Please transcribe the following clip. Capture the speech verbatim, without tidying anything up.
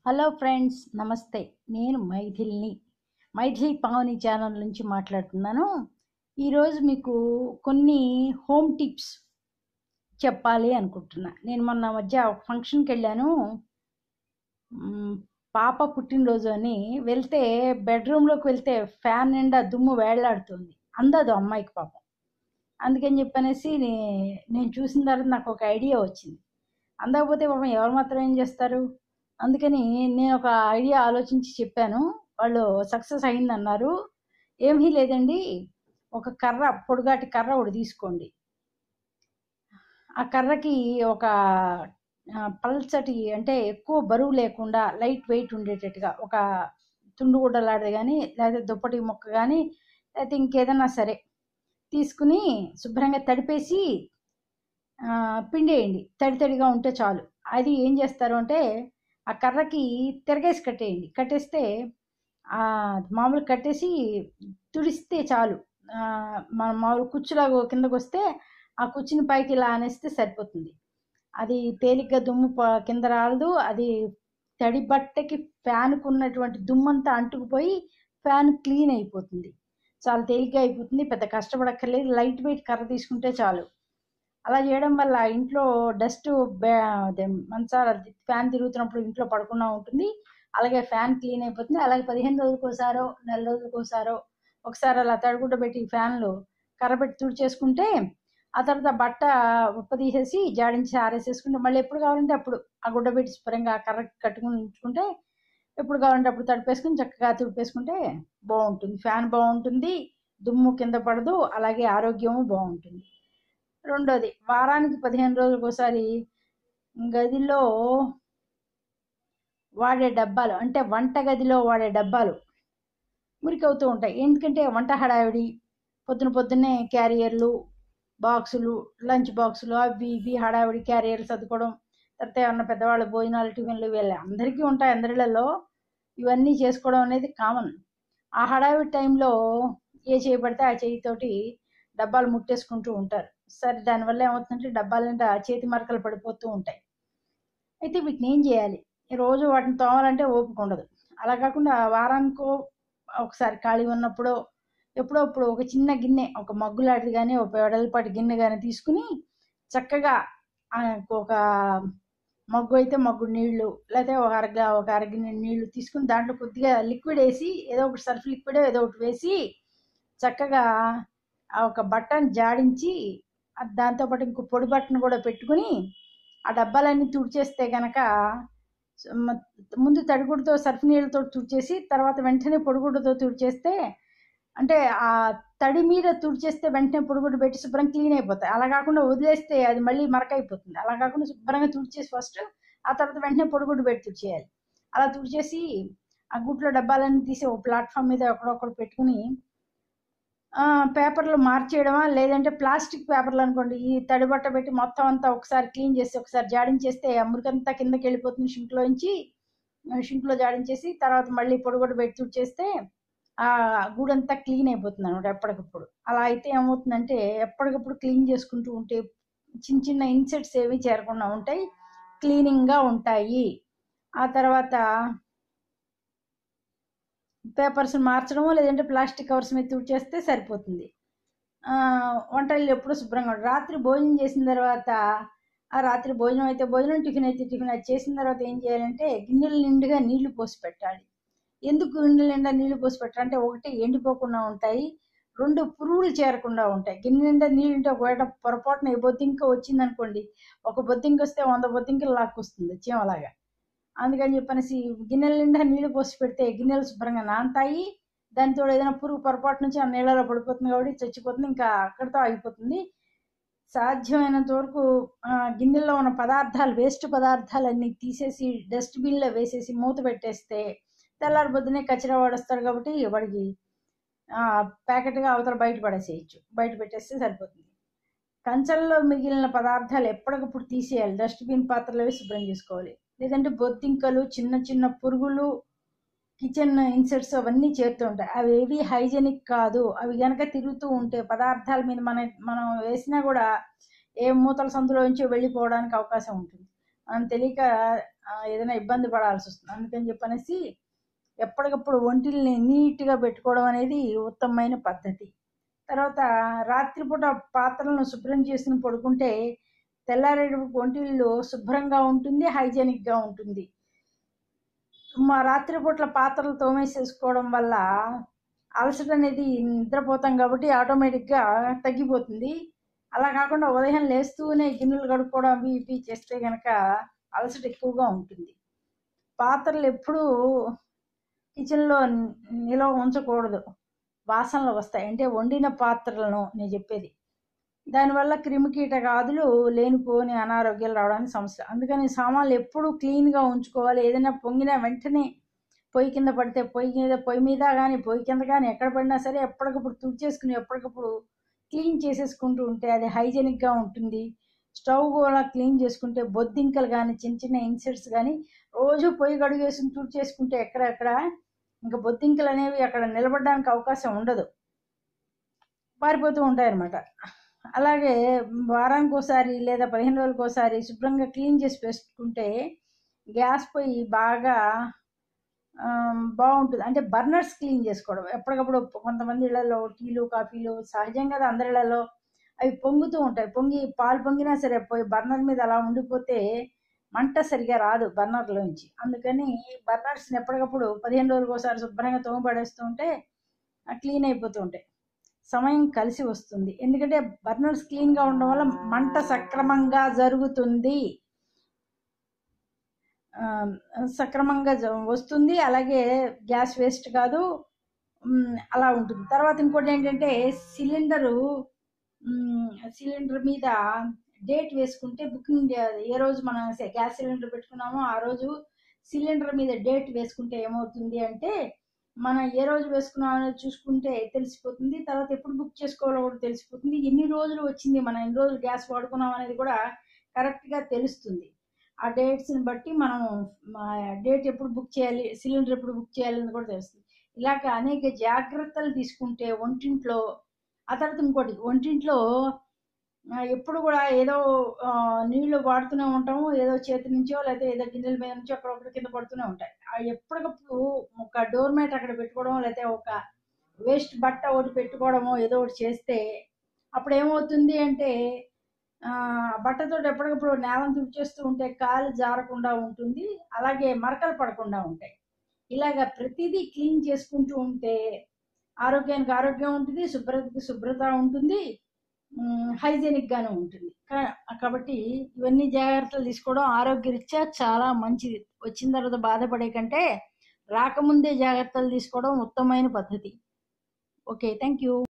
Hello friends, నమస్తే. నేను మైథిలిని. Maithili Pavani channel నుంచి మాట్లాడుతున్నాను. ఈరోజు మీకు కొన్ని హోమ్ టిప్స్ చెప్పాలి అనుకుంటున్నా. నేను మొన్న మధ్య ఒక ఫంక్షన్కి వెళ్ళాను. మ్, పాప పుట్టినరోజు అని వెళ్తే బెడ్రూమ్లోకి వెళ్తే ఫ్యాన్ నిండా దుమ్ము వేళ్లాడుతుంది. అందదు అమ్మాయికి పాపం. అందుకని చెప్పనేసి నే- నేను చూసిన తర్వాత నాకు ఒక ఐడియా వచ్చింది. అందకపోతే పాపం ఎవరు మాత్రం ఏం చేస్తారు. అందుకని నేను ఒక ఐడియా ఆలోచించి చెప్పాను. వాళ్ళు సక్సెస్ అయిందన్నారు. ఏమీ లేదండి, ఒక కర్ర, పొడుగాటి కర్ర ఒకటి తీసుకోండి. ఆ కర్రకి ఒక ఆ, పల్చటి, అంటే ఎక్కువ బరువు లేకుండా లైట్ వెయిట్ ఉండేటట్టుగా ఒక తుండుగుడ్డలాంటిది కానీ, లేకపోతే దుప్పటి ముక్క కానీ, లేకపోతే ఇంకేదన్నా సరే తీసుకుని శుభ్రంగా తడిపేసి ఆ, పిండేయండి. తడి తడిగా ఉంటే చాలు. అది ఏం చేస్తారు అంటే ఆ కర్రకి తిరగేసి కట్టేయండి. కట్టేస్తే ఆ, మామూలు కట్టేసి తుడిస్తే చాలు. ఆ, మన మామూలు కుచ్చులాగా కిందకు వస్తే ఆ కుచ్చుని పైకి ఇలా అనేస్తే సరిపోతుంది. అది తేలిగ్గా దుమ్ము ప- కింద రాలదు. అది తడి బట్టకి ఫ్యాన్కు ఉన్నటువంటి దుమ్మంతా అంటుకుపోయి ఫ్యాన్ క్లీన్ అయిపోతుంది. చాలా తేలిగ్గా అయిపోతుంది. పెద్ద కష్టపడక్కర్లేదు. లైట్ వెయిట్ కర్ర తీసుకుంటే చాలు. అలా చేయడం వల్ల ఇంట్లో డస్ట్, అదే మంచాల ఫ్యాన్ తిరుగుతున్నప్పుడు ఇంట్లో పడకుండా ఉంటుంది. అలాగే ఫ్యాన్ క్లీన్ అయిపోతుంది. అలాగే పదిహేను రోజులకు ఒకసారో నెల రోజులకు ఒకసారో ఒకసారి అలా తడిగుడ్డ పెట్టి ఫ్యాన్లు కర్ర పెట్టి తుడిచేసుకుంటే ఆ తర్వాత బట్ట ఉప్ప తీసేసి జాడించి ఆరేసేసుకుంటే మళ్ళీ ఎప్పుడు కావాలంటే అప్పుడు ఆ గుడ్డ పెట్టి శుభ్రంగా ఆ కర్ర కట్టుకుని ఉంచుకుంటే ఎప్పుడు కావాలంటే అప్పుడు తడిపేసుకుని చక్కగా తుడిపేసుకుంటే బాగుంటుంది. ఫ్యాన్ బాగుంటుంది, దుమ్ము కింద పడదు, అలాగే ఆరోగ్యము బాగుంటుంది. రెండోది, వారానికి పదిహేను రోజులకు ఒకసారి గదిలో వాడే డబ్బాలు, అంటే వంట గదిలో వాడే డబ్బాలు మురికవుతూ ఉంటాయి. ఎందుకంటే వంట హడావిడి, పొద్దున పొద్దున్నే క్యారియర్లు, బాక్సులు, లంచ్ బాక్సులు, అవి ఇవి హడావిడి, క్యారియర్లు సర్దుకోవడం, తర్వాత ఏమన్నా పెద్దవాళ్ళు భోజనాలు, టిఫిన్లు, వీళ్ళ అందరికీ ఉంటాయి. అందరిళ్ళలో ఇవన్నీ చేసుకోవడం అనేది కామన్. ఆ హడావిడి టైంలో ఏ చేయి పడితే ఆ చేయితోటి డబ్బాలు ముట్టేసుకుంటూ ఉంటారు. సరే, దానివల్ల ఏమవుతుందంటే డబ్బాల నిండా చేతి మరకలు పడిపోతూ ఉంటాయి. అయితే వీటిని ఏం చేయాలి? రోజు వాటిని తోమాలంటే ఓపిక ఉండదు. అలా కాకుండా వారానికో ఒకసారి ఖాళీ ఉన్నప్పుడు ఎప్పుడో అప్పుడు ఒక చిన్న గిన్నె, ఒక మగ్గు లాంటిది కానీ, ఒక వెడల్పాటి గిన్నె కానీ తీసుకుని చక్కగా ఆ, ఒక మగ్గు అయితే మగ్గు నీళ్లు, లేకపోతే ఒక అరగ ఒక అరగిన్నె నీళ్లు తీసుకుని దాంట్లో కొద్దిగా లిక్విడ్ వేసి, ఏదో ఒకటి సర్ఫ్ లిక్విడ్ ఏదో ఒకటి వేసి చక్కగా ఆ ఒక బట్టను జాడించి ఆ దాంతోపాటు ఇంకో పొడి బట్టను కూడా పెట్టుకుని ఆ డబ్బాలన్నీ తుడిచేస్తే గనక మ- ముందు తడిగుడ్డతో సర్ఫ్ నీళ్ళతో తుడిచేసి తర్వాత వెంటనే పొడిగుడ్డతో తుడిచేస్తే, అంటే ఆ తడి మీద తుడిచేస్తే వెంటనే పొడిగుడ్డ పెట్టి శుభ్రం క్లీన్ అయిపోతాయి. అలా కాకుండా వదిలేస్తే అది మళ్ళీ మరకైపోతుంది. అలా కాకుండా శుభ్రంగా తుడిచేసి ఫస్ట్, ఆ తర్వాత వెంటనే పొడిగుడ్డ పెట్టి తుడిచేయాలి. అలా తుడిచేసి ఆ గుట్లో డబ్బాలన్నీ తీసి ఒక ప్లాట్ఫామ్ మీద ఒకడొకడు పెట్టుకుని ఆ, పేపర్లు మార్చేయడమా, లేదంటే ప్లాస్టిక్ పేపర్లు అనుకోండి, ఈ తడి బట్ట పెట్టి మొత్తం అంతా ఒకసారి క్లీన్ చేసి ఒకసారి జాడించేస్తే ఆ మురికంతా కిందకి వెళ్ళిపోతుంది షింక్లోంచి. షింక్లో జాడించేసి తర్వాత మళ్ళీ పొడిగొడ్డ పెట్టి తుడిచేస్తే ఆ గూడంతా క్లీన్ అయిపోతుంది అనమాట ఎప్పటికప్పుడు. అలా అయితే ఏమవుతుందంటే ఎప్పటికప్పుడు క్లీన్ చేసుకుంటూ ఉంటే చిన్న చిన్న ఇన్సెక్ట్స్ ఏవి చేరకుండా ఉంటాయి, క్లీనింగ్గా ఉంటాయి. ఆ తర్వాత పేపర్స్ మార్చడమో లేదంటే ప్లాస్టిక్ కవర్స్ మీద తుడిచేస్తే సరిపోతుంది. ఆ, వంటలు ఎప్పుడు శుభ్రంగా ఉండాలి. రాత్రి భోజనం చేసిన తర్వాత, ఆ రాత్రి భోజనం అయితే భోజనం, టిఫిన్ అయితే టిఫిన్, అది చేసిన తర్వాత ఏం చేయాలంటే గిన్నెల నిండుగా నీళ్లు పోసి పెట్టాలి. ఎందుకు గిన్నెల నిండా నీళ్లు పోసి పెట్టాలంటే, ఒకటి ఎండిపోకుండా ఉంటాయి, రెండు పురుగులు చేరకుండా ఉంటాయి. గిన్నె నిండా నీళ్ళు ఉంటే ఒకవేళ పొరపాటున ఏ బొద్దింక వచ్చింది అనుకోండి, ఒక బొద్దింక వస్తే వంద బొద్దింకలు లాక్కొస్తుంది చీమలాగా. అందుకని చెప్పనేసి గిన్నెల నిండా నీళ్లు పోసి పెడితే గిన్నెలు శుభ్రంగా నానతాయి. దానితో ఏదైనా పురుగు పొరపాటు నుంచి ఆ నీళ్ళలో పడిపోతుంది కాబట్టి చచ్చిపోతుంది, ఇంకా అక్కడితో ఆగిపోతుంది. సాధ్యమైనంత వరకు ఆ, గిన్నెల్లో ఉన్న పదార్థాలు, వేస్ట్ పదార్థాలన్నీ తీసేసి డస్ట్బిన్లో వేసేసి మూత పెట్టేస్తే తెల్లారి పొద్దునే కచరా వాడొస్తాడు కాబట్టి వాడికి ఆ, ప్యాకెట్గా అవతల బయట పడేసేయచ్చు. బయట పెట్టేస్తే సరిపోతుంది. కంచంలో మిగిలిన పదార్థాలు ఎప్పటికప్పుడు తీసేయాలి. డస్ట్బిన్ పాత్రలో వేసి శుభ్రం చేసుకోవాలి. లేదంటే బొద్దింకలు, చిన్న చిన్న పురుగులు, కిచెన్ ఇన్సెక్ట్స్ అవన్నీ చేరుతూ ఉంటాయి. అవి ఏవి హైజెనిక్ కాదు. అవి కనుక తిరుగుతూ ఉంటే పదార్థాల మీద మన మనం వేసినా కూడా ఏ మూతల సందులో నుంచో వెళ్ళిపోవడానికి అవకాశం ఉంటుంది. మనం తెలియక ఏదైనా ఇబ్బంది పడాల్సి వస్తుంది. అందుకని చెప్పనేసి ఎప్పటికప్పుడు ఒంటిల్ని నీట్గా పెట్టుకోవడం అనేది ఉత్తమమైన పద్ధతి. తర్వాత రాత్రిపూట పాత్రలను శుభ్రం చేసుకుని పడుకుంటే తెల్లారేటప్పుడు ఒంటిళ్ళు శుభ్రంగా ఉంటుంది, హైజెనిక్గా ఉంటుంది. మా రాత్రిపూట్ల పాత్రలు తోమేసేసుకోవడం వల్ల అలసట అనేది నిద్రపోతాం కాబట్టి ఆటోమేటిక్గా తగ్గిపోతుంది. అలా కాకుండా ఉదయం లేస్తూనే గిన్నెలు కడుక్కోవడం అవి ఇవి చేస్తే కనుక అలసట ఎక్కువగా ఉంటుంది. పాత్రలు ఎప్పుడూ కిచెన్లో నిలవ ఉంచకూడదు, వాసనలు వస్తాయి. అంటే వండిన పాత్రలను నేను చెప్పేది. దానివల్ల క్రిమికీటకాదులు లేనిపోని అనారోగ్యాలు రావడానికి సమస్య. అందుకని సామాన్లు ఎప్పుడూ క్లీన్గా ఉంచుకోవాలి. ఏదైనా పొంగినా వెంటనే పొయ్యి కింద పడితే పొయ్యి మీద పొయ్యి మీద కానీ పొయ్యి కింద కానీ ఎక్కడ పడినా సరే ఎప్పటికప్పుడు తుడిచేసుకుని ఎప్పటికప్పుడు క్లీన్ చేసేసుకుంటూ ఉంటే అది హైజెనిక్గా ఉంటుంది. స్టవ్ కూడా క్లీన్ చేసుకుంటే బొద్దింకలు కానీ చిన్న చిన్న ఇన్సెక్ట్స్ కానీ రోజు పొయ్యి కడుగేసుకుని తుడిచేసుకుంటే ఎక్కడెక్కడ ఇంకా బొద్దింకలు అనేవి అక్కడ నిలబడడానికి అవకాశం ఉండదు, పారిపోతూ ఉంటాయి అన్నమాట. అలాగే వారానికి ఒకసారి లేదా పదిహేను రోజులకు ఒకసారి శుభ్రంగా క్లీన్ చేసి పెట్టుకుంటే గ్యాస్ పొయ్యి బాగా బాగుంటుంది. అంటే బర్నర్స్ క్లీన్ చేసుకోవడం ఎప్పటికప్పుడు. కొంతమంది ఇళ్లలో టీలు కాఫీలు సహజంగా అందరి ఇళ్లలో అవి పొంగుతూ ఉంటాయి. పొంగి పాలు పొంగినా సరే పోయి బర్నర్ మీద అలా ఉండిపోతే మంట సరిగా రాదు బర్నర్లోంచి. అందుకని బర్నర్స్ని ఎప్పటికప్పుడు పదిహేను రోజులకు ఒకసారి శుభ్రంగా తోమ పడేస్తూ ఉంటే క్లీన్ అయిపోతూ ఉంటాయి. సమయం కలిసి వస్తుంది. ఎందుకంటే బర్నర్స్ క్లీన్గా ఉండడం వల్ల మంట సక్రమంగా జరుగుతుంది, సక్రమంగా వస్తుంది. అలాగే గ్యాస్ వేస్ట్ కాదు, అలా ఉంటుంది. తర్వాత ఇంకోటి ఏంటంటే సిలిండరు సిలిండర్ మీద డేట్ వేసుకుంటే బుకింగ్ ఏ రోజు మనం గ్యాస్ సిలిండర్ పెట్టుకున్నామో ఆ రోజు సిలిండర్ మీద డేట్ వేసుకుంటే ఏమవుతుంది అంటే మనం ఏ రోజు వేసుకున్నామో చూసుకుంటే తెలిసిపోతుంది. తర్వాత ఎప్పుడు బుక్ చేసుకోవాలో కూడా తెలిసిపోతుంది. ఎన్ని రోజులు వచ్చింది, మనం ఎన్ని రోజులు గ్యాస్ వాడుకున్నాం అనేది కూడా కరెక్ట్గా తెలుస్తుంది. ఆ డేట్స్ని బట్టి మనం డేట్ ఎప్పుడు బుక్ చేయాలి, సిలిండర్ ఎప్పుడు బుక్ చేయాలి అని కూడా తెలుస్తుంది. ఇలాగ అనేక జాగ్రత్తలు తీసుకుంటే వంటింట్లో. ఆ తర్వాత ఇంకోటి, వంటింట్లో ఎప్పుడు కూడా ఏదో నీళ్లు వాడుతూనే ఉంటాము, ఏదో చేతి నుంచో లేదా ఏదో గిన్నెల మీద నుంచో అక్కడొక్కడి కింద పడుతూనే ఉంటాయి. ఎప్పటికప్పుడు ఒక డోర్ మ్యాట్ అక్కడ పెట్టుకోవడం లేదా ఒక వేస్ట్ బట్ట ఒకటి పెట్టుకోవడమో ఏదో ఒకటి చేస్తే అప్పుడు ఏమవుతుంది అంటే బట్టతో ఎప్పటికప్పుడు నేలను తుడిచేస్తూ ఉంటే కాలు జారకుండా ఉంటుంది, అలాగే మరకలు పడకుండా ఉంటాయి. ఇలాగ ప్రతిదీ క్లీన్ చేసుకుంటూ ఉంటే ఆరోగ్యానికి ఆరోగ్యం ఉంటుంది, శుభ్రతకి శుభ్రత ఉంటుంది, హైజెనిక్గానే ఉంటుంది. కాబట్టి ఇవన్నీ జాగ్రత్తలు తీసుకోవడం ఆరోగ్యరీత్యా చాలా మంచిది. వచ్చిన తర్వాత బాధపడే కంటే రాకముందే జాగ్రత్తలు తీసుకోవడం ఉత్తమమైన పద్ధతి. Okay, thank you.